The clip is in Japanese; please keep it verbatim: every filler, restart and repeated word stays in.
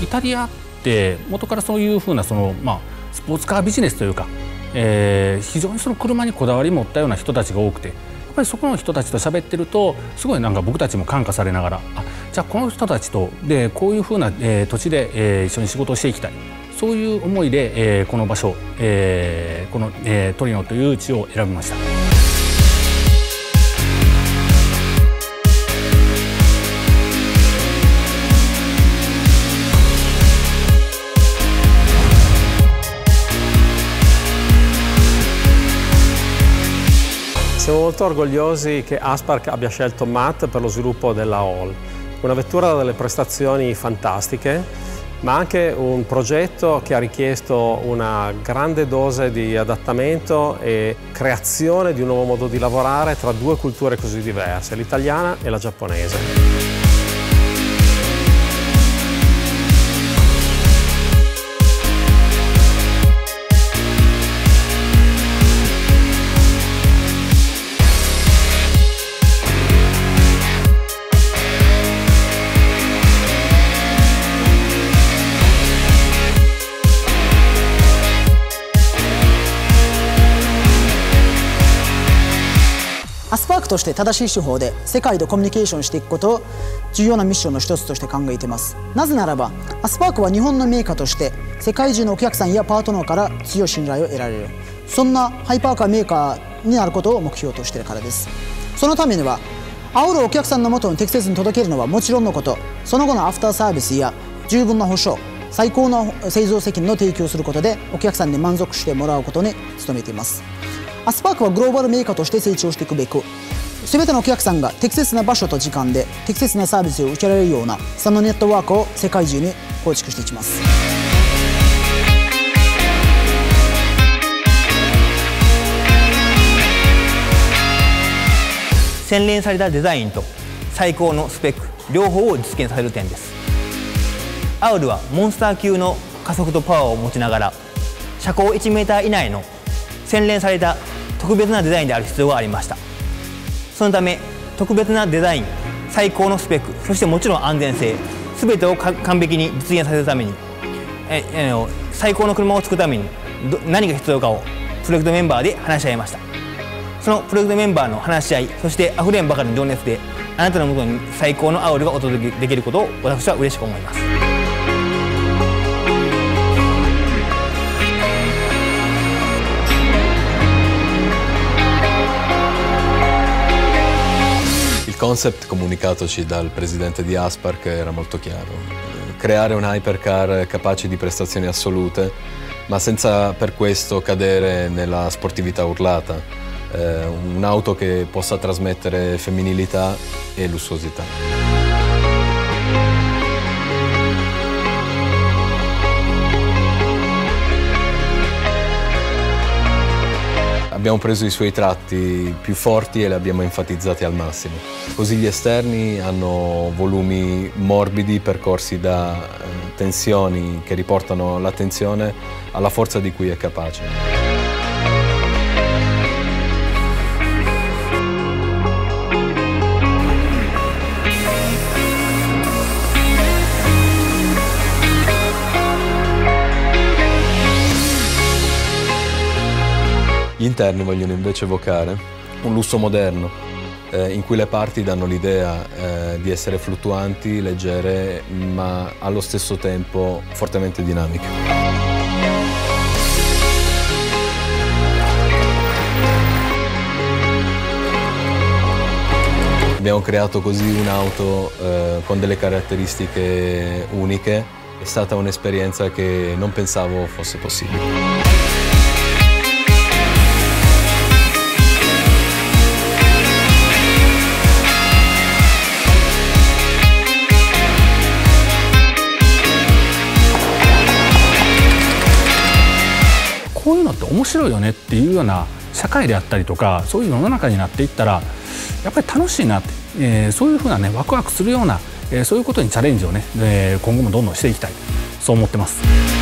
タリアって元からそういうふうなその、まあ、スポーツカービジネスというか、えー、非常にその車にこだわり持ったような人たちが多くて、やっぱりそこの人たちと喋ってるとすごいなんか僕たちも感化されながら、あ、じゃあこの人たちとでこういうふうな、えー、土地で、えー、一緒に仕事をしていきたい、そういう思いで、えー、この場所、えー、この、えー、トリノという地を選びました。 Siamo molto orgogliosi che Aspark abbia scelto Matt per lo sviluppo della All, una vettura dalle prestazioni fantastiche, ma anche un progetto che ha richiesto una grande dose di adattamento e creazione di un nuovo modo di lavorare tra due culture così diverse, l'italiana e la giapponese. アスパークとして正しい手法で世界とコミュニケーションしていくことを重要なミッションの一つとして考えています。なぜならばアスパークは日本のメーカーとして世界中のお客さんやパートナーから強い信頼を得られる、そんなハイパーカーメーカーになることを目標としているからです。そのためには煽るお客さんのもとに適切に届けるのはもちろんのこと、その後のアフターサービスや十分な保証、最高の製造責任の提供をすることでお客さんに満足してもらうことに努めています。アスパークはグローバルメーカーとして成長していくべく、全てのお客さんが適切な場所と時間で適切なサービスを受けられるようなそのネットワークを世界中に構築していきます。 洗練されたデザインと最高のスペック両方を実現させる点です。アウルはモンスター級の加速とパワーを持ちながら車高いちメーター以内の洗練された特別なデザインである必要がありました。そのため特別なデザイン、最高のスペック、そしてもちろん安全性、全てを完璧に実現させるためにええ最高の車を作るために何が必要かをプロジェクトメンバーで話し合いました。そのプロジェクトメンバーの話し合い、そしてあふれんばかりの情熱であなたのもとに最高のアウルがお届けできることを私は嬉しく思います。 Il concept comunicatoci dal presidente di Aspark era molto chiaro: creare un hypercar capace di prestazioni assolute, ma senza per questo cadere nella sportività urlata, eh, un'auto che possa trasmettere femminilità e lussuosità. Abbiamo preso i suoi tratti più forti e li abbiamo enfatizzati al massimo. Così gli esterni hanno volumi morbidi percorsi da eh, tensioni che riportano l'attenzione alla forza di cui è capace. Gli interni vogliono invece evocare un lusso moderno, eh, in cui le parti danno l'idea eh, di essere fluttuanti, leggere, ma allo stesso tempo fortemente dinamiche. Abbiamo creato così un'auto eh, con delle caratteristiche uniche, è stata un'esperienza che non pensavo fosse possibile. こういうのって面白いよねっていうような社会であったりとか、そういう世の中になっていったらやっぱり楽しいなって、えー、そういうふうなねワクワクするような、えー、そういうことにチャレンジをね、えー、今後もどんどんしていきたい、そう思ってます。